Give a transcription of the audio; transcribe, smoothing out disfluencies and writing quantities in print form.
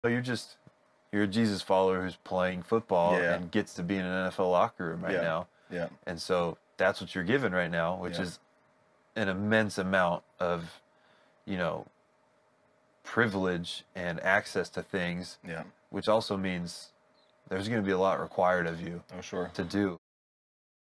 So you're a Jesus follower who's playing football Yeah. and gets to be in an NFL locker room right Yeah. now. Yeah. And so that's what you're given right now, which Yeah. is an immense amount of, you know, privilege and access to things, Yeah. which also means there's going to be a lot required of you Oh, sure. to do.